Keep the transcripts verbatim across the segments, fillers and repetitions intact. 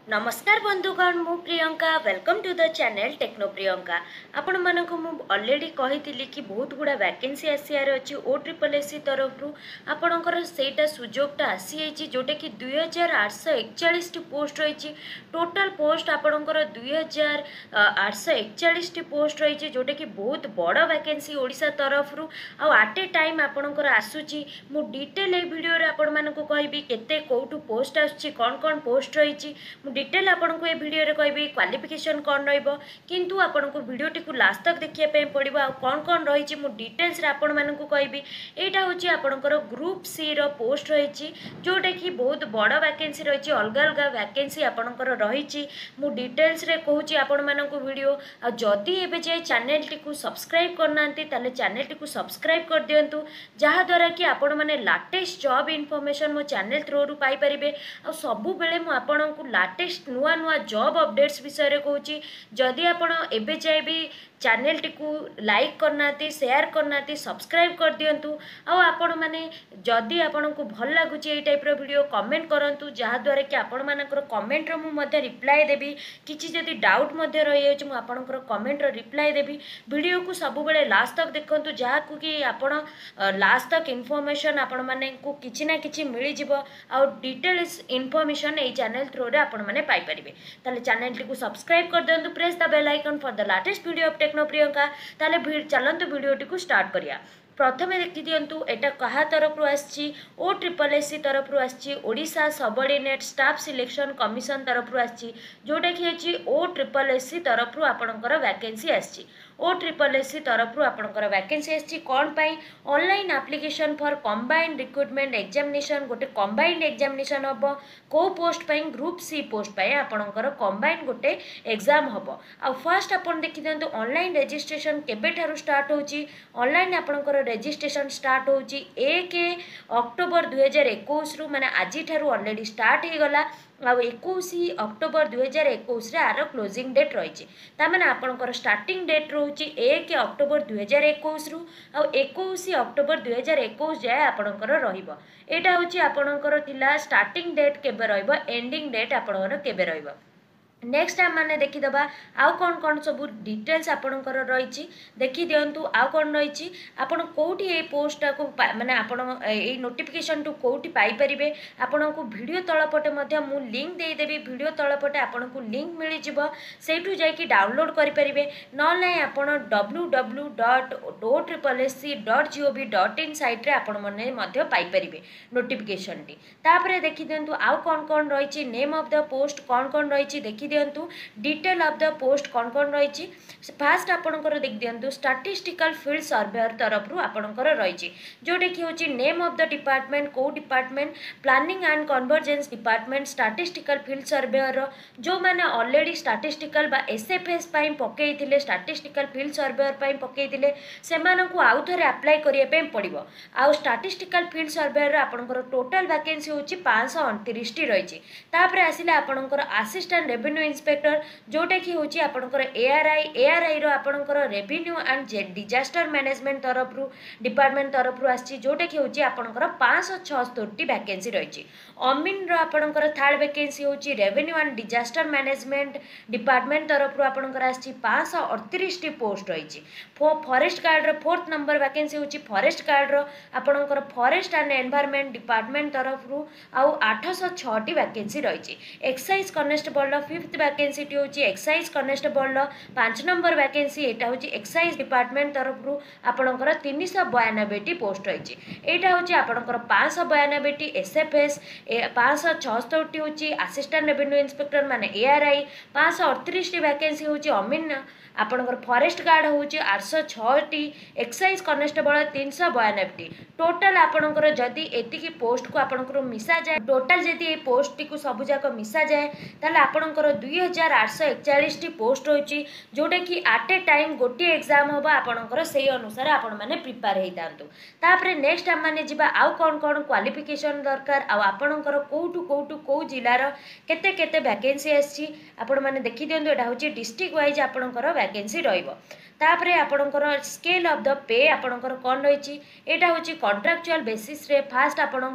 नमस्कार बंधुगण मु Priyanka welcome to the channel techno Priyanka आपण मानक मु ऑलरेडी कही कि बहुत गुड़ा वैकेंसी आसियार अच्छी ओ ट्रिपल एससी तरफ आपणकर सेटा सुजोगटा आसी जोटा कि दुई हजार आठश एकचाश पोस्ट रही टोटाल पोस्ट आपणकर दुई हजार आठश एकचाश पोस्ट रही जोटा कि बहुत बड़ वैकेंसी ओडिशा तरफ आट ए टाइम आपणकर आसूची मु डिटेल ए वीडियो रे आपण मानक कहबी केते कोठू पोस्ट आछी कौन कौन पोस्ट रही डिटेल आपन को ये वीडियो रे कहबी क्वालिफिकेशन कौन रहिबो किंतु आपन को वीडियो टी को लास्ट तक देखिया पे पड़िबो आ कौन कौन रही मु डिटेल्स रे आपन मानन को कहबी एटा होची आपनकर ग्रुप सी रो पोस्ट रही जोटा कि बहुत बड़ वैकेंसी रही अलग अलग वैकेंसी आपनकर रही मु डिटेल्स रे कहूची आपन मानन को वीडियो आ जदी एबे जे चैनल टी को सब्सक्राइब करनांती ताले चैनल टी को सब्सक्राइब कर दियंतु जहा द्वारा कि आपन माने लेटेस्ट जॉब इन्फॉर्मेशन मो चैनल थ्रू रु पाई परिबे आ सबु बेले मु आपन को लेटेस्ट नुआ नुआ जॉब अपडेट्स विषय कहूँ जदि आपण एबे जाए भी चैनल टी को लाइक करना शेयर करना सब्सक्राइब कर दिंतु आपण मैंने जदि आपण को भल लगुच ये टाइप वीडियो कमेंट करूँ जहाद्वारा कि आपण मानकर कमेंट रो मु रिप्लाई देवी किसी जदि डाउट रही मुझे कमेंट रिप्लाई देवी वीडियो को सब बेले लास्ट तक देखु जहाँ को कि आपण लास्ट तक इनफॉरमेशन आपण माने को किछि ना किछि मिल जिवो आ डिटेल्स इनफॉरमेशन ए चैनल थ्रू रे आपण माने पाई परिबे ताले चैनल टी को सब्सक्राइब कर दियंतु press the bell icon for the latest video of techno Priyanka ताले चलंतु वीडियो टी को स्टार्ट करिया। प्रथमे देखि दियंतु एटा कहा तरफ आछि ओ ट्रिपल एससी तरफ आछि Odisha subordinate staff selection commission तरफ आछि जोटा कि अछि ओ ट्रिपल एससी तरफ आपणकर वैकेंसी आछि ओ ट्रिपल एससी तरफ आपणकर वैकेंसी आछि कोन पई online application for combined recruitment examination गोटे कंबाइंड एग्जामिनेशन हबो को पोस्ट पई ग्रुप सी पोस्ट पई आपणकर कंबाइंड गोटे एग्जाम हबो आ फर्स्ट आपण देखि दियंतु ऑनलाइन रजिस्ट्रेशन केबे थारु स्टार्ट होची ऑनलाइन आपणकर रजिस्ट्रेशन स्टार्ट होची एक अक्टोबर दुई हजार इक्कीस रु माने आज ठारू ऑलरेडी स्टार्ट हो गला आ इक्कीस अक्टोबर दुई हजार इक्कीस रे आर क्लोजिंग डेट रही तामाने आपणकर स्टार्टिंग डेट रोची एक अक्टोबर दुई हजार इक्कीस रु आ इक्कीस अक्टोबर दुई हजार इक्कीस जाए आपणकर रहिबो एटा होची आपणकर थिला स्टार्टिंग डेट केबे रहिबो एंडिंग डेट आपणकर केबे रहिबो। नेक्स्ट आम मैंने देखीदबा आउ कौन कौन सब डिटेल्स आपणकर रही देखी दिंतु आउ कौन रही आपड़ कौटी ये पोस्टा को माने आपण ए नोटिफिकेशन टू कौटी पाई परिबे आपण को वीडियो तलपटे मध्य मु लिंक दे देबी वीडियो तलपटे आपण को लिंक मिल जिवो सेठू जाई डाउनलोड करि परिबे न नाही आपण W W dot O triple S C dot gov dot in site रे आपण मने मध्य पाई परिबे नोटिफिकेशन टी तापरे देखी दिंतु आउ कौन कौन रही नेम ऑफ द पोस्ट कौन कौन रही देखी दिंतु डिटेल ऑफ द पोस्ट कौन कौन रही फास्ट आपणकर देख दिंतु स्टैटिस्टिकल फील्ड सर्वेयर तरफ आपणकर रही जोटा कि होची नेम ऑफ द डिपार्टमेंट को department planning and convergence department statistical field surveyor जो माने ऑलरेडी स्टैटिस्टिकल बा एसएफएस पाई पकेइथिले स्टैटिस्टिकल फील्ड सर्वेयर पाई पकेइथिले सेमानकु आउ थरे अप्लाई करिया पे पड़िबो आउ स्टैटिस्टिकल फील्ड सर्वेयर आपणकर टोटल वैकेंसी होची पाँच सौ उनतीस टी रही तापरे आसिले आपणकर असिस्टेंट रेवेन्यू इंस्पेक्टर जोटा कि होची आपणकर एआरआई एआरआई रो आपणकर रेवेन्यू एंड डिजास्टर मैनेजमेंट तरफ रु डिपार्टमेंट तरफ रु आसी जोटा कि होची आपणकर पाँच सौ छिहत्तर टी वैकेंसी रही अमीन रो आपणकर थर्ड वैकेंसी होची revenue and disaster management department तरफ रु आपणकर आसी पाँच सौ अड़तीस टी पोस्ट रही फॉरेस्ट गार्ड रो फोर्थ नंबर वैकेंसी होची फॉरेस्ट गार्ड रो आपणकर फॉरेस्ट एंड एनवायरनमेंट डिपार्टमेंट तरफ रु आउ आठ सौ छह टी वैकेंसी रही एक्साइज कनेस्टेबल रो फिफ्थ वैकेंसी टी होची एक्साइज कनेस्टेबल रो पाँच नंबर वैकेंसी एटा होची एक्साइज डिपार्टमेंट तरफ रु आपणकर तीन सौ बयानबे टी पोस्ट रही एटा होची आपणकर पाँच सौ बयानबे टी एसएफएस पाँच सौ छिहत्तर टी होची असिस्टेंट रेवेन्यू इंस्पेक्टर माने एआरआई पाँच सौ अड़तीस टी वैकेंसी होची अमीन आपणकर फॉरेस्ट गार्ड होची आठ सौ छह टी एक्साइज कनेस्टेबल तीन सौ बयानबे टी टोटल आपणकर जदि एतिकी पोस्ट को आपणकर मिसा जाए टोटल जदि ए पोस्ट टी को सब जाक मिसा जाए ताले आपणकर दुई हजार आठश एकचाश टी पोस्ट रही जोटा कि आट ए टाइम गोटे एग्जाम हम आपणकर से अनुसार आपण मैंने प्रिपेयर होता तापर नेक्स्ट आम मैंने जावा आउ कौन कौन क्वालिफिकेशन दरकार आपणकर कौटू कौटू कौ जिलार केते केते वैकेंसी आसी आपण मैंने देखी दिंतु यहाँ हूँ डिस्ट्रिक्ट वाइज आपणकर वैकेंसी रहिबो तापरे आपणकर स्केल ऑफ द पे आपणकर कौन रही यहाँ हूँ कॉन्ट्रैक्चुअल बेसिस रे फास्ट आपणकर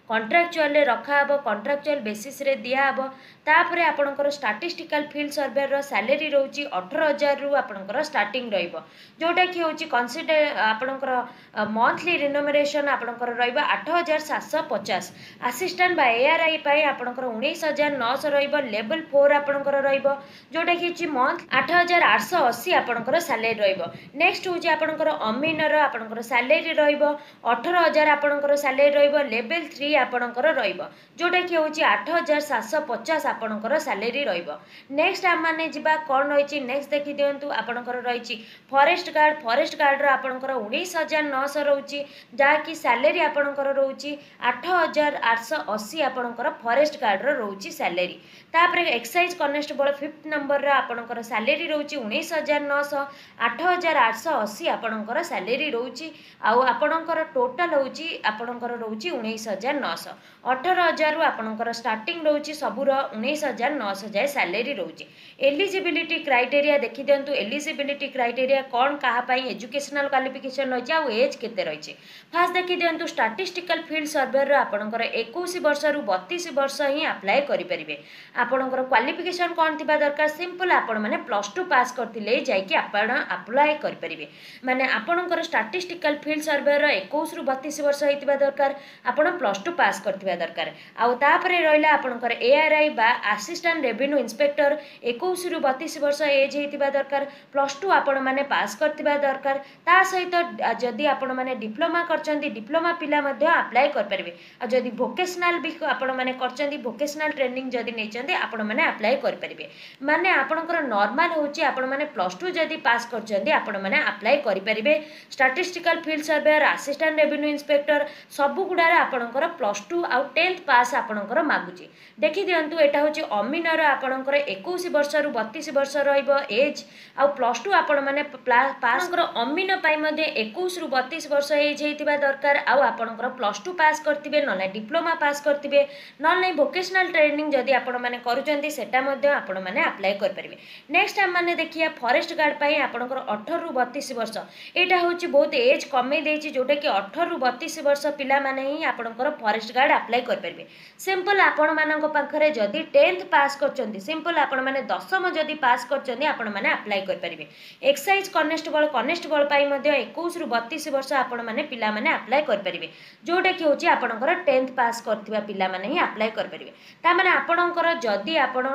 कंट्राक्चुअल रखाब कंट्राक्चुअल बेसिस रे दियाब तापर आपणकर स्टाटिस्टिकल फील्ड सर्वेयर सैलरी रोची अठर हजार रु आपणकर स्टार्टिंग रहिबो जोटा कि होची कंसीडर आपणकर मंथली रिनोमरेशन आपणकर रहिबो आठ हजार सात सौ पचास असिस्टेंट बा एआरआई पाई आपणकर उन्नीस हजार नौ सौ रहिबो लेवल फोर आपणकर रहिबो जोटा कि होची मंथ आठ हजार आठ सौ अस्सी आपणकर सैलरी रहिबो नेक्स्ट होची आपणकर अमीनर आपणकर सैलरी रहिबो अठर हजार आपणकर सैलरी रहिबो लेवल थ्री आपणकर रहिबो जोटा कि होची आठ हजार सात सौ पचास आपणकर सैलरी रहिबो नेक्स्ट आम माने जिबा कोन रहिची नेक्स्ट देखि दियंतु आपणकर रहिची फॉरेस्ट गार्ड फॉरेस्ट गार्ड रो आपणकर उन्नीस हजार नौ सौ रहउची जा कि सैलरी आपणकर रहउची आठ हजार आठ सौ अस्सी आपणकर फॉरेस्ट गार्ड रो रहउची सैलरी तापर एक्साइज कॉन्स्टेबल फिफ्थ नंबर रो आपणकर सैलरी रहउची उन्नीस हजार नौ सौ आठ हजार आठ सौ अस्सी आपणकर सैलरी रहउची आउ आपणकर टोटल होउची आपणकर रहउची उन्नीस हजार नौ सौ अठारह हजार रु आपणकर स्टार्टिंग रहउची सबुर उन्नीस हजार नौ सौ जाय सैलरी रहउची एलिजिबिलिटी क्राइटेरिया देखि दियंतु एलिजिबिलिटी क्राइटेरिया कौन कहा पाई एजुकेशनल क्वालिफिकेशन रही आ एज केते रही फास्ट देखि दियंतु स्टैटिस्टिकल फील्ड सर्वेयर आपणकर इक्कीस वर्ष रु बत्तीस वर्ष ही अप्लाई करि परिबे आपणकर क्वालिफिकेशन कौन थिबा दरकार सिंपल आपण माने प्लस टू पास करथिले जाय कि आपण अप्लाई करि परिबे माने आपणकर स्टैटिस्टिकल फील्ड सर्वेयर इक्कीस रु बत्तीस वर्ष हेतिबा दरकार आपण प्लस टू पास करथिबा दरकार आ तापरे रहिला आपणकर एआरआई बा असिस्टेंट रेवेन्यू इंस्पेक्टर इक्कीस रु बत्तीस वर्ष एज हेतिबा दरकार प्लस टू आपण माने पास करथिबा दरकार ता सहित जदि आपण माने डिप्लोमा करचंदी डिप्लोमा पिला मध्ये अप्लाई कर परिबे आ जदि वोकेशनल भी आपण माने करचंदी वोकेशनल ट्रेनिंग जदि नेचंदी आपण माने अप्लाई कर परिबे माने आपणकर नॉर्मल होची आपण माने प्लस टू जदि पास करचंदी आपण माने अप्लाई कर परिबे statistical field surveyor assistant revenue inspector सबु गुडार आपणकर प्लस टू आ टेंथ पास आपणकर मागुची देखि दियंतु एटा होची अमीनर आपणकर इक्कीस वर्ष रु बत्तीस वर्ष रहिबो एज आ प्लस टू आपण माने पास कर अमीन पाई मध्ये इक्कीस रु बत्तीस वर्ष एज हेतिबा दरकार आ आपणकर प्लस टू पास करथिबे न नै डिप्लोमा पास करथिबे न नै वोकेशनल ट्रेनिंग जदि आपण माने करूचंती सेटा मध्ये आपण माने अप्लाई कर परिबे नेक्स्ट हम माने देखिया फॉरेस्ट गार्ड पाई आपणकर अठारह रु बत्तीस वर्ष एटा होची बहुत एज कमे देची जोटा कि अठारह रु बत्तीस वर्ष पिला माने ही आपणकर फॉरेस्ट गार्ड अप्लाई कर परिबे सिंपल आपण मानक पाखरे जदि टेंथ पास करचंती सिंपल आपण माने दशम जदि पास करचंती आपण माने अप्लाई कर परिबे एक्साइज कॉन्स्टेबल कॉन्स्टेबल पाई मध्ये इक्कीस रु बत्तीस वर्ष आपण माने पिला माने अप्लाई कर परिबे जोटा कि होची आपणकर टेंथ पास करथिबा पिला माने ही अप्लाई कर परिबे ता माने आपणकर जदि आपण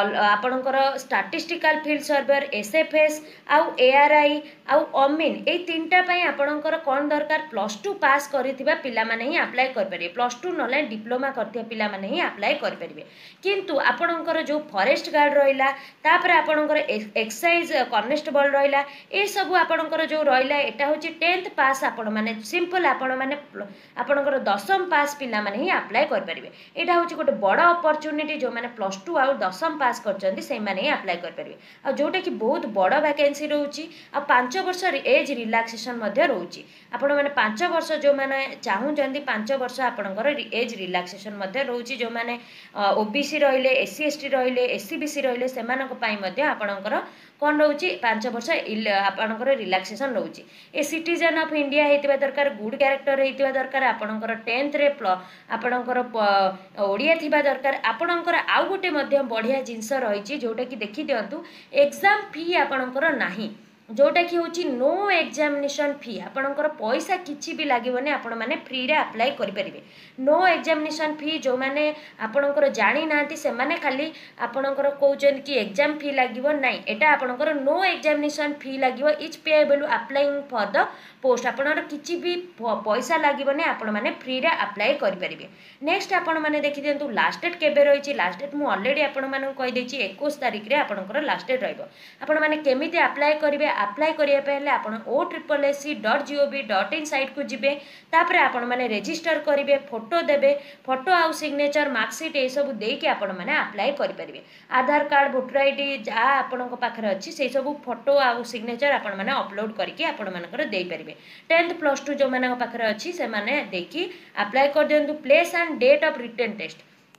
आपणकर स्टैटिस्टिकल फील्ड सर्वेयर एसएफएस आउ एआरआई आउ अमीन ए तीनटा पाई आपणकर कोन दरकार प्लस टू पास करिथिबा पिला माने ही अप्लाई कर परिबे प्लस टू नले डिप्लोमा करथिबा पिला माने ही अप्लाई कर परिबे किंतु आपणकर जो फॉरेस्ट गार्ड रहिला तापर आपणकर एक्साइज कॉन्स्टेबल रहिला ए सब आपणकर जो रहिला एटा होची टेंथ पास आपण माने सिंपल आपण माने आपणकर दशम पास पिला माने ही अप्लाई कर परिबे एटा होची गोटे बड़ अपॉर्चुनिटी जो माने प्लस टू आ दशम पास करचंदी से माने ही अप्लाई कर परिबे आ जोटा कि बहुत बड़ वैकेंसी रहउची आ पाँच वर्ष एज रिलैक्सेशन मध्ये रहउची आपण माने पाँच वर्ष जो माने चाहूचंदी पाँच वर्ष आपणकर एज रिलैक्सेशन मध्ये रहउची जो माने ओबीसी रहिले एससी एसटी रहिले एससीबीसी रहिले सेमानक पाई मध्ये आपणकर कौन रोची पांच वर्ष आपणकर रिलैक्सेशन रोची ए सिटीजन ऑफ इंडिया हेतिबा दरकार गुड कैरेक्टर हेतिबा दरकार आपणकर टेंथ रे आपणकर ओडिया थिबा दरकार आपणकर आउ गोटे मध्ये बढ़िया जिंस रहिची जोटा कि देखि दियंतु एग्जाम फी आपणकर नाही जोटा कि होची नो एग्जामिनेशन फी आपणकर पैसा किछि भी लागबोनी आपण माने फ्री रे अप्लाई करि परिबे नो एग्जामिनेशन फी जो माने आपणकर जानि नांती से माने खाली आपणकर कहउचन कि एग्जाम फी लागबो नाही एटा आपणकर नो एग्जामिनेशन फी लागबो is payable applying for the post आपणकर किछि भी पैसा लागबोनी आपण माने फ्री रे अप्लाई करि परिबे नेक्स्ट आपण माने देखि दियंतु लास्ट डेट केबे रहिची लास्ट डेट मु ऑलरेडी आपण माने कहि देछि इक्कीस तारिख रे आपणकर लास्ट डेट रहइबो आपण माने केमिति अप्लाई करिवे अप्लाई करिया पहले आपण O triple S C dot gov dot in site को जिबे तापरे आपण माने रजिस्टर करिवे फोटो देबे फोटो आउ सिग्नेचर मार्कशीट ए सब दे के आपण माने अप्लाई करि परिबे आधार कार्ड वोटर आईडी जा आपण को पाखरे अछि से सब फोटो आउ सिग्नेचर आपण माने अपलोड करके आपण मानकर देई परिबे टेंथ प्लस टू जो माने पाखरे अछि से माने देखि अप्लाई कर देंतु place and date of written test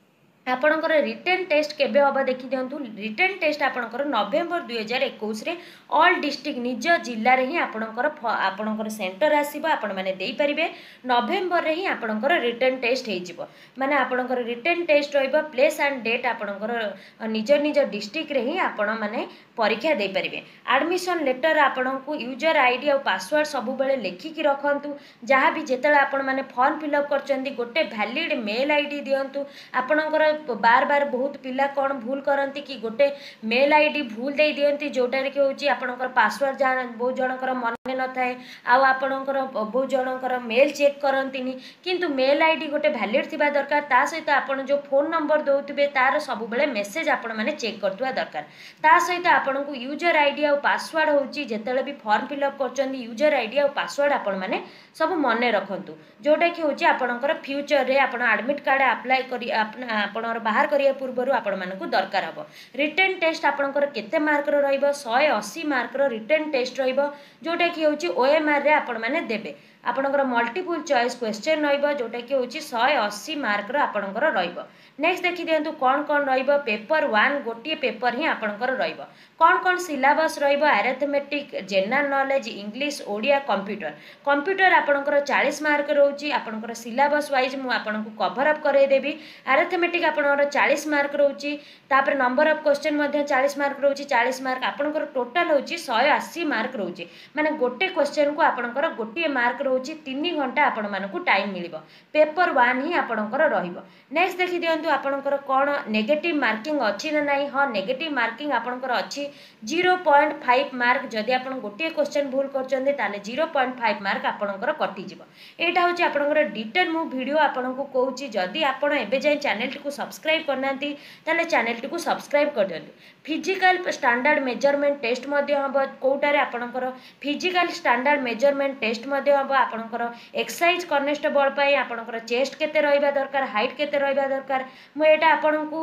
आपणकर रिटेन टेस्ट केबे हम देखी दिंतु रिटेन टेस्ट आपणकर नवेम्बर दुई हजार इक्कीस ऑल डिस्ट्रिक्ट निज जिले में ही आपणकर आपणकर सेंटर आसीबो आपण माने देई परिबे नवेम्बर रे ही आपणकर रिटेन टेस्ट हो माने आपणकर रिटेन टेस्ट रहिबो प्लेस एंड डेट आपणकर निज निज डिस्ट्रिक्ट रे ही आपण माने परीक्षा दे परिबे एडमिशन लेटर आपणको यूजर आईडी और पासवर्ड सब बेले लेखिकी रखंतु जहाँ भी जेतले आपण माने फॉर्म फिलअप करचंदी गोटे वैलिड मेल आईडी दियंतु आपणकर बार बार बहुत पिला कौन भूल करती कि गोटे मेल आईडी भूल दे दियंती जोटार कि होची आपणकर पासवर्ड जान बहुत जनकर मन न थाए आउ आपणकर बहुत जनकर मेल चेक करंतिनी किंतु मेल आईडी गोटे वैलिड थिबा दरकार ता सहित आपण जो फोन नंबर दउथिबे तार सब बेले मेसेज आपण माने चेक करतुवा दरकार ता सहित आपणको यूजर आईडी और पासवर्ड होची जेतेले भी फॉर्म फिलअप करचंदी यूजर आईडी और पासवर्ड आपण माने सब मन रखंतु जोटा कि होची आपणकर फ्यूचर रे आपण एडमिट कार्ड अप्लाई करी आपण बाहर करिया पूर्व आपण मानकु दरकार हबो रिटेन टेस्ट आपणकर केते मार्क रो रहइबो एक सौ अस्सी मार्क रो रिटेन टेस्ट रहइबो जोटा कि होची ओएमआर रे आपण माने देबे आपणकर मल्टीपल चॉइस क्वेश्चन रहइबो जोटा कि होची एक सौ अस्सी मार्क रो आपणकर रहइबो नेक्स्ट देखि दियंतु कोन कोन रहइबो पेपर वन गोटिए पेपर ही आपणकर रहइबो कोन कोन सिलेबस रहइबो arithmetic general knowledge English Odia computer computer आपणकर चालीस मार्क रहउची आपणकर सिलेबस वाइज मु आपणको कवर अप करे देबी अरिथमेटिक आपणकर चालीस मार्क रहउची तापर नंबर ऑफ क्वेश्चन मध्ये चालीस मार्क रहउची चालीस मार्क आपणकर टोटल होची एक सौ अस्सी मार्क रहउची माने गोटे क्वेश्चन को आपणकर गोटिए मार्क रहउची तीन घंटा आपण मानकु टाइम मिलिबो पेपर वन ही आपणकर रहिबो नेक्स्ट देखि दियंतु आपणकर कोन नेगेटिव मार्किंग अछि ना नाही हां नेगेटिव मार्किंग आपणकर अछि जीरो पॉइंट फाइव मार्क जदि आपण गोटे क्वेश्चन भूल करचंदे ताले जीरो पॉइंट फाइव मार्क आपणकर कटि जिवो एटा होची आपणकर डिटेल मु वीडियो आपणको कहूची जदि आपण एबे जाय चैनल को सब्सक्राइब करनांती ताले चैनल को सब्सक्राइब कर दियंतु फिजिकल स्टैंडर्ड मेजरमेंट टेस्ट मध्ये हबो कोटारे आपणकर फिजिकल स्टैंडर्ड मेजरमेंट टेस्ट मध्ये हबो आपणकर एक्सरसाइज कॉन्स्टेबल पई आपणकर चेस्ट केते रहइबा दरकार हाइट केते रहइबा दरकार मु एटा आपणको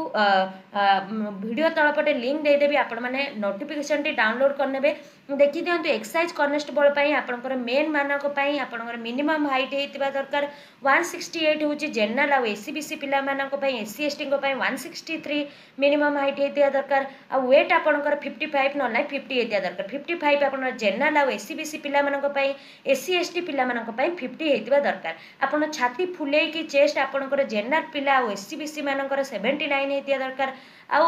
वीडियो तळपटे लिंक दे देबी आपण माने नोटिफिकेशन टी डाउनलोड करनेबे देखि दियंतु एक्सरसाइज कॉन्स्टेबल पई आपणकर मेन मानक पई आपणकर मिनिमम हाइट हेतिबा दरकार एक सौ अड़सठ होची जनरल आ एससीबीसी पिला मानक पई एससी एसटी को पई एक सौ तिरसठ मिनिमम हाइट हेतिबा दरकार आ वेट आपणकर पचपन न नाही पचास हेतिबा दरकार पचपन आपणकर जनरल आ एससीबीसी पिला मानक पई एससी एसटी पिला मानक पई पचास हेतिबा दरकार आपण छाती फुले की चेस्ट आपणकर जनरल पिला आ एससीबीसी मानकर उन्यासी हेतिबा दरकार आ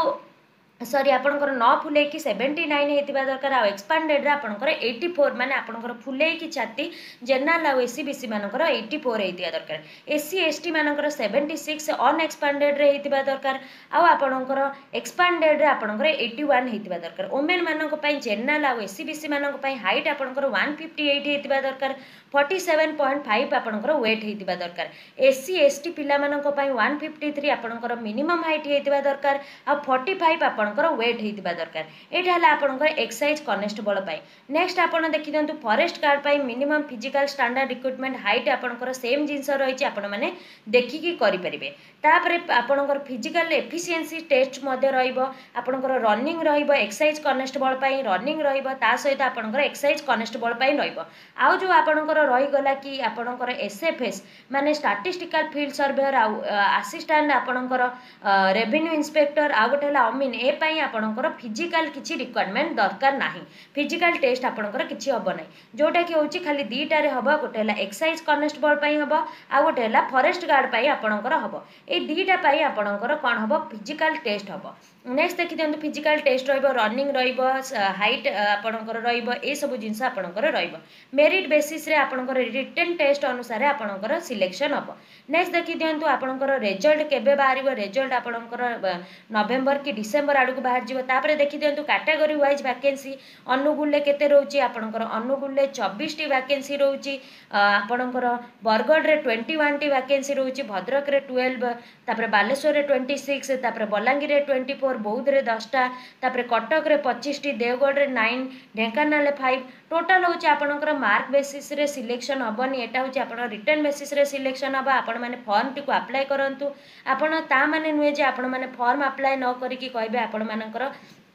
सॉरी आपणकर न फुले कि सेवेन्टी नाइन हेतिबा दरकार आ एक्सपांडेड रे आपणकर एटी फोर माने आपणकर फुले की छाती जनरल आ एससीबीसी मानकर एटी फोर हेतिबा दरकार एससी एसटी मानकर सेवेन्टी सिक्स अनएक्सपांडेड रे हेतिबा दरकार आ आपणकर एक्सपांडेड रे आपणकर एटी वन हेतिबा दरकार वुमेन मानक पई जनरल आ एससीबीसी मानक पई हाइट आपणकर एक सौ अट्ठावन हेतिबा दरकार सैंतालीस पॉइंट फाइव आपणकर वेट हेतिबा दरकार एससी एसटी पिला मानक पई एक सौ तिरेपन आपणकर मिनिमम हाइट हेतिबा दरकार आ पैंतालीस आपणकर वेट हेतिबा दरकार एटा हला आपणकर एक्सरसाइज कॉन्स्टेबल पई नेक्स्ट आपण देखि दंतु फॉरेस्ट गार्ड पई minimum physical standard equipment height आपणकर सेम जिंस रहिछि आपण माने देखिकी करि परिबे तापरे आपणकर फिजिकल एफिशिएंसी टेस्ट मध्ये रहइबो आपणकर रनिंग रहइबो एक्सरसाइज कॉन्स्टेबल पई रनिंग रहइबो ता सहित आपणकर एक्सरसाइज कॉन्स्टेबल पई रहइबो आउ जो आपणकर रही गला कि आपणकर एसएफएस माने स्टैटिस्टिकल फील्ड सर्वेयर असिस्टेंट आपणकर रेवेन्यू इंस्पेक्टर आ गोटे हला अमीन ए पई आपणकर फिजिकल किछि रिक्वायरमेंट दरकार नाही फिजिकल टेस्ट आपणकर किछि हबो नै जोटा कि होछि खाली दीटा रे हबो गोटे हला एक्सरसाइज कॉन्स्टेबल पई हबो आ गोटे हला फॉरेस्ट गार्ड पई आपणकर हबो ए दीटा पई आपणकर कोन हबो फिजिकल टेस्ट हबो नेक्स्ट देखि दियंतु फिजिकल टेस्ट रहइबो रनिंग रहइबो हाइट आपणकर रहइबो ए सब जिंस आपणकर रहइबो मेरिट बेसिस रे आपणकर रिटन टेस्ट अनुसार आपणकर सिलेक्शन हबो नेक्स्ट देखि दियंतु आपणकर रिजल्ट केबे बाहरिबो रिजल्ट आपणकर नवेम्बर कि डिसेंबर आडू बाहर जिवो तापरे देखि दियंतु कैटेगरी वाइज वैकेंसी अनुगुल ले केते रहउची आपणकर अनुगुल ले चौबीस टी वैकेंसी रहउची आपणकर बरगढ़ रे इक्कीस टी वैकेंसी रहउची भद्रक रे बारह तापरे बालेश्वर रे छब्बीस तापरे बलांगीर रे चौबीस बौद्ध रे दस टा तापरे कटक रे पच्चीस टी देवगढ़ रे नौ ढेंकानाल रे पाँच टोटल होची आपणकर मार्क बेसिस रे सिलेक्शन हबनी एटा होची आपण रिटन बेसिस रे सिलेक्शन हबा आपण माने फॉर्म टी को अप्लाई करंतु आपण ता माने नुए जे आपण माने फॉर्म अप्लाई न करी कि कहबे आपण मानकर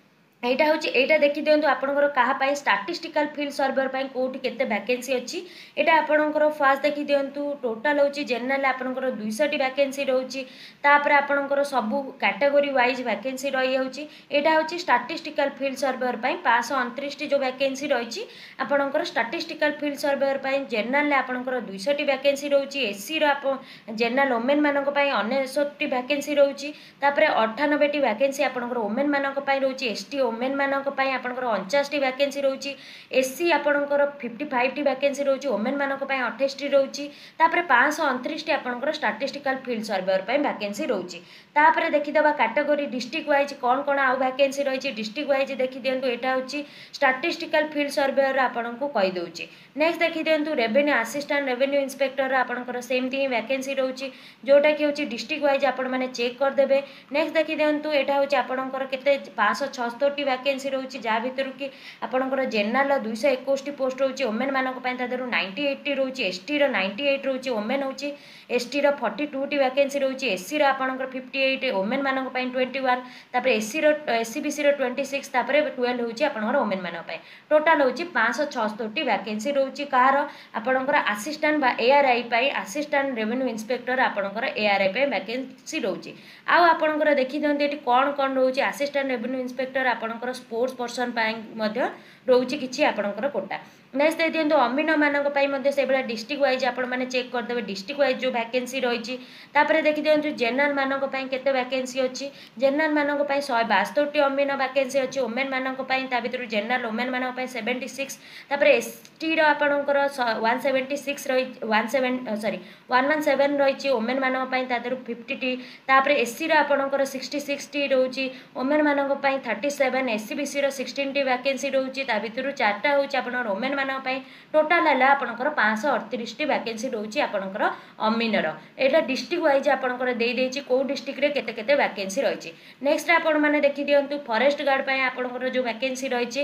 এইটা হচ্ছে এইটা দেখি দিଅନ୍ତୁ ଆପଣଙ୍କର କାହା ପାଇଁ ଷ୍ଟାଟିଷ୍ଟିକାଲ ଫିଲ୍ଡ ସର୍ଭର ପାଇଁ କୋଉଠି କେତେ ଭ୍ୟାକେନ୍ସି ଅଛି ଏଇଟା ଆପଣଙ୍କର ଫାର୍ଷ୍ଟ ଦେଖି ଦିଅନ୍ତୁ ଟୋଟାଲ ହେଉଛି ଜେନେରାଲ ଆପଣଙ୍କର ଦୁଇଶହଟି ଭ୍ୟାକେନ୍ସି ରହୁଛି ତାପରେ ଆପଣଙ୍କର ସବୁ କ୍ୟାଟାଗୋରୀ ୱାଇଜ୍ ଭ୍ୟାକେନ୍ସି ରହିଯାଉଛି ଏଇଟା ହେଉଛି ଷ୍ଟାଟିଷ୍ଟିକାଲ ଫିଲ୍ଡ ସର୍ଭର ପାଇଁ ପାଞ୍ଚଶହ ଅଣତିରିଶଟି ଯେଉଁ ଭ୍ୟାକେନ୍ସି ରହିଛି ଆପଣଙ୍କର ଷ୍ଟାଟିଷ୍ଟିକାଲ ଫିଲ୍ଡ ସର୍ଭର ପାଇଁ ଜେନେରାଲରେ ଆପଣଙ୍କର ଦୁଇଶହଟି ଭ୍ୟାକେନ୍ସି ରହୁଛି ଏସିର ଜେନେରାଲ ଓମେନ୍ ମାନଙ୍କ ପାଇଁ ଅନେଶତଟି ଭ୍ୟାକେନ୍ସି ରହୁଛି ତାପରେ ଅଠାନବେଟି ଭ୍ୟାକେନ୍ସି ଆପଣଙ୍କର ଓମେନ୍ ମାନଙ୍କ ପାଇଁ ରହୁଛି ଏସଟି ଓମେନ୍ ମାନଙ୍କ ପାଇଁ ଆପଣଙ୍କର ଅଣଚାଶଟି ଭ୍ୟାକେନ୍ସି ରହୁଛି ଏସି ଆପଣଙ୍କର ଫିଫ୍ଟି ଫାଇଭଟି ଭ୍ୟାକେନ୍ସି ରହୁଛି ଓମେନ୍ ମାନଙ୍କ ପାଇଁ ଅଠେଇଶଟି ରହୁଛି ତାପରେ ପାଞ୍ଚଶହ ଅଣତିରିଶଟି ଆପଣଙ୍କର ଷ୍ଟାଟିଷ୍ଟିକାଲ ଫିଲ୍ଡ ସର୍ଭର ପାଇଁ ଭ୍ୟାକେନ୍ସି ରହୁଛି ତାପରେ ଦେଖିଦେବା କ୍ୟାଟାଗୋରୀ ଡିଷ୍ଟ୍ରିକ୍ଟ ୱାଇଜ୍ କ'ଣ କ'ଣ ଆଉ ଭ୍ୟାକେନ୍ସି ରହିଛି ଡିଷ୍ଟ୍ରିକ୍ଟ ୱାଇଜ୍ ଦେଖିଦିଅନ୍ତୁ ଏଇଟା ହେଉଛି ଷ୍ଟାଟିଷ୍ଟିକାଲ ଫିଲ୍ଡ ସର୍ଭେର ଆପଣଙ୍କୁ କହିଦେଉଛି ନେକ୍ସଟ ଦେଖିଦିଅନ୍ତୁ ରେଭେନ୍ୟୁ ଆସିଷ୍ଟାଣ୍ଟ ରେଭେନ୍ୟୁ ଇନ୍ସପେକ୍ଟର ଆପଣଙ୍କର ସେମିତି ହିଁ ଭ୍ୟାକେନ୍ସି ରହୁଛି ଯେଉଁଟାକି ହେଉଛି ଡିଷ୍ଟ୍ରିକ୍ଟ ୱାଇଜ୍ ଆପଣମାନେ ଚେକ୍ କରିଦେବେ ନେକ୍ସଟ ଦେଖିଦିଅନ୍ତୁ ଏଇଟା ହେଉଛି ଆପଣଙ୍କର କେତେ ପାଞ୍ଚଶହ ଛଅସ୍ତରୀଟି ଭ୍ୟାକେନ୍ସି ରହୁଛି ଯାହା ଭିତରୁ କି ଆପଣଙ୍କର ଜେନେରାଲ ଦୁଇଶହ ଏକୋଇଶଟି ପୋଷ୍ଟ ରହୁଛି ଓମେନ୍ ମାନଙ୍କ ପାଇଁ ତା ଦେହରୁ ନାଇଣ୍ଟି ଏଇଟଟି ରହୁଛି ଏସଟିର ନାଇଣ୍ଟି ଏଇଟ୍ ରହୁଛି ଓମେନ୍ ହେଉଛି ଏସଟିର ଫର୍ଟି ଟୁଟି ଭ୍ୟାକେନ୍ସି ରହୁଛି ଏସିର ଆପଣଙ୍କର ଫିଫ୍ଟି ଏଇଟ୍ ଓମେନ୍ ମାନଙ୍କ ପାଇଁ ଟ୍ୱେଣ୍ଟି ୱାନ୍ ତାପରେ ଏସିର ଏସିବିସିର ଟ୍ୱେଣ୍ଟି ସିକ୍ସ ତାପରେ ଟୁଏଲ୍ଭ ହେଉଛି ଆପଣଙ୍କର ଓମେନ୍ ମାନଙ୍କ ପାଇଁ ଟୋଟାଲ ହେଉଛି ପାଞ୍ଚଶହ ଛଅସ୍ତରୀଟି ଭ୍ୟାକେନ୍ସି ରହୁଛି କାହାର ଆପଣଙ୍କର ଆସିଷ୍ଟାଣ୍ଟ ବା ଏଆର୍ଆଇ ପାଇଁ ଆସିଷ୍ଟାଣ୍ଟ ରେଭେନ୍ୟୁ ଇନ୍ସପେକ୍ଟର ଆପଣଙ୍କର ଏଆର୍ଆଇ ପାଇଁ ଭ୍ୟାକେନ୍ସି ରହୁଛି ଆଉ ଆପଣଙ୍କର ଦେଖିଦିଅନ୍ତୁ ଏଠି କ'ଣ କ'ଣ ରହୁଛି ଆସିଷ୍ଟାଣ୍ଟ ରେଭେନ୍ୟୁ ଇନ୍ସପେକ୍ଟର ଆପଣଙ୍କର ସ୍ପୋର୍ଟସ ପର୍ସନ ପାଇଁ ମଧ୍ୟ ରହୁଛି କିଛି ଆପଣଙ୍କର କୋଟା ନେକ୍ସଟ ଦେଇଦିଅନ୍ତୁ ଅମିନମାନଙ୍କ ପାଇଁ ମଧ୍ୟ ସେଇଭଳିଆ ଡିଷ୍ଟ୍ରିକ୍ଟ ୱାଇଜ୍ ଆପଣମାନେ ଚେକ୍ କରିଦେବେ ଡିଷ୍ଟ୍ରିକ୍ଟ ୱାଇଜ୍ ଯେଉଁ ଭ୍ୟାକେନ୍ସି ରହିଛି ତାପରେ ଦେଖିଦିଅନ୍ତୁ ଜେନେରାଲ ମାନଙ୍କ ପାଇଁ କେତେ ଭ୍ୟାକେନ୍ସି ଅଛି ଜେନେରାଲ ମାନଙ୍କ ପାଇଁ ଶହେ ବାସ୍ତରୀଟି ଅମିନ ଭ୍ୟାକେନ୍ସି ଅଛି ଓମେନ୍ ମାନଙ୍କ ପାଇଁ ତା ଭିତରୁ ଜେନେରାଲ ଓମେନ୍ ମାନଙ୍କ ପାଇଁ ସେଭେଣ୍ଟି ସିକ୍ସ ତାପରେ ଏସଟିର ଆପଣଙ୍କର ୱାନ୍ ସେଭେଣ୍ଟି ସିକ୍ସ ରହି one seven sorry one one seven ରହିଛି ଓମେନ୍ ମାନଙ୍କ ପାଇଁ ତା ଦେହରୁ ଫିଫ୍ଟିଟି ତାପରେ ଏସିର ଆପଣଙ୍କର ସିକ୍ସଟି ସିକ୍ସଟି ରହୁଛି ଓମେନ୍ ମାନଙ୍କ ପାଇଁ ଥାର୍ଟି ସେଭେନ୍ ଏସିବିସିର ସିକ୍ସଟିନଟି ଭ୍ୟାକେନ୍ସି ରହୁଛି ତା ଭିତରୁ ଚାରିଟା ହେଉଛି ଆପଣଙ୍କର ଓମେନ୍ ମାନଙ୍କ ପାଇଁ ଟୋଟାଲ ହେଲା ଆପଣଙ୍କର ପାଞ୍ଚଶହ ଅଠତିରିଶଟି ଭ୍ୟାକେନ୍ସି ରହୁଛି ଆପଣଙ୍କର ଅମିନର ଏଇଟା ଡିଷ୍ଟ୍ରିକ୍ଟ ୱାଇଜ୍ ଆପଣଙ୍କର ଦେଇଦେଇଛି କେଉଁ ଡିଷ୍ଟ୍ରିକ୍ଟରେ କେତେ କେତେ ଭ୍ୟାକେନ୍ସି ରହିଛି ନେକ୍ସଟ ଆପଣମାନେ ଦେଖିଦିଅନ୍ତୁ ଫରେଷ୍ଟ ଗାର୍ଡ଼ ପାଇଁ ଆପଣଙ୍କର ଯେଉଁ ଭ୍ୟାକେନ୍ସି ରହିଛି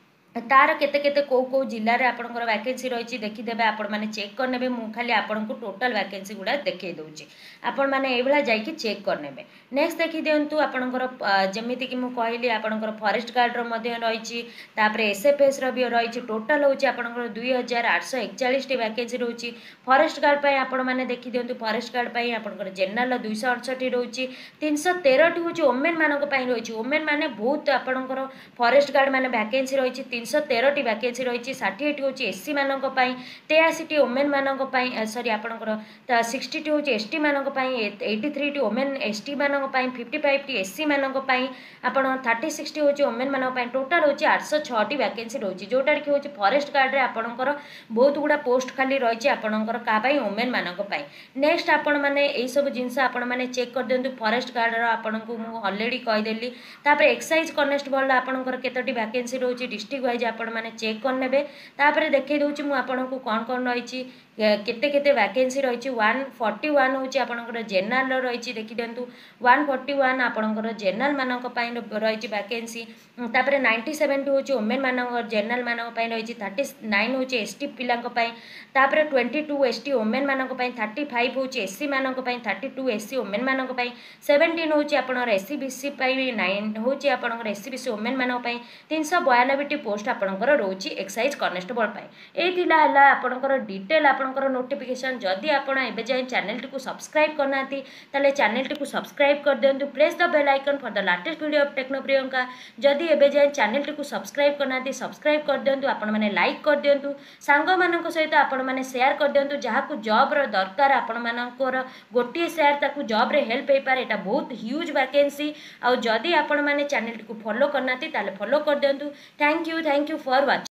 तार केते केते को को जिले में आपंकर वैकेंसी रही देखीदे आपने चेक करने मुझे खाली आपन को टोटाल वैकेंसी गुड़ा देखई दूसरी आपण मैंने ये जाकि चेक करने नेक्स्ट देखी दिंतु आपंकर जमीक मुझे कहली आपंकर फॉरेस्ट गार्ड रही एसएफएस री रही टोटाल हूँ आपंकर दुई हजार आठश एकचाश वैकेंसी रोचे फॉरेस्ट गार्ड पर आपण मैंने देखी दिंतु फॉरेस्ट गार्ड पर आपंकर जेनेराल दुईश अड़सठ रोचे तीन सौ तेरह हूँ ओमेन मान रही ओमेन मैंने बहुत आपंकर फॉरेस्ट गार्ड मैंने वैकेंसी रही तीन सौ तेरह टी वैकेंसी रही षाठी हूँ एससी मानी तेयासी ओमेन मान सरी आपंकर सिक्सटी हूँ एसटी मानी एट्टी थ्री टी ओमेन एसटी मानी फिफ्टी फाइव टी एससी मानी आप थर्टी सिक्सटी हूँ ओमेन मान टोटाल हूँ आठश छटी वैकेंसी रोचे जोटा कि हूँ फॉरेस्ट गार्ड में आपंकर बहुत गुड़ा पोस्ट खाली रही आपंकर क्या ओमेन मानी नेक्स्ट आपण मैंने यही सब जिनस आपण मैंने चेक कर दिंतु फॉरेस्ट गार्ड आपन को मुझे अलरेडी कहीदेली तापर एक्साइज कनेस्टेबल आपंकर केतोटी वैकेंसी रोचे डिस्ट्रिक्ट वाइज आपण मैंने चेक करने तापर देखई दूसरी मुझे आपन को कौन कौन रही केते केते वैकेंसी रही वन फोर्टी वन हूँ आपंकर जेनेराल रही देखी दिंतु वन फोर्टी वन आपंकर जेनेराल मानी रही वैकेंसी तापर नाइंटी सेवेन हूँ ओमेन मान जेनेराल मानी रही थर्टी नाइन हूँ एसटी पिलांपाई तापर ट्वेंटी टू एसटी ओमेन मानी थर्टी फाइव हूँ एससी मानी थर्टी टू एससी ओमेन मानी सेवेन्टीन हूँ आपंकर एससी बीसी नाइन हूँ आपंकर एससी बीसी ओमेन मानी तीन सौ बयानबे पोस्ट आपंकर रोचे एक्साइज कनेस्टेबल यही आपंकर डिटेल आप नोटिफिकेशन जदि आप जाए चैनल टी सब्सक्राइब करना ताले चैनल टी सब्सक्राइब कर दिंतु press the bell icon for the latest video of techno Priyanka जदि एबे जाए चैनल टी सब्सक्राइब करना सब्सक्राइब कर दिंतु आपण मैंने लाइक कर दिंतु सांग मान सहित आपण मैंने शेयर कर दिंतु जहाँ को जॉब रो दरकार आपण मानकर गोटे शेयर ताकू जॉब रे हेल्प हो पारे एटा बहुत ह्यूज वैकेंसी आउ जदि आपण मैंने चैनल टी फॉलो करना ताले फॉलो कर दिंतु thank you thank you for watching.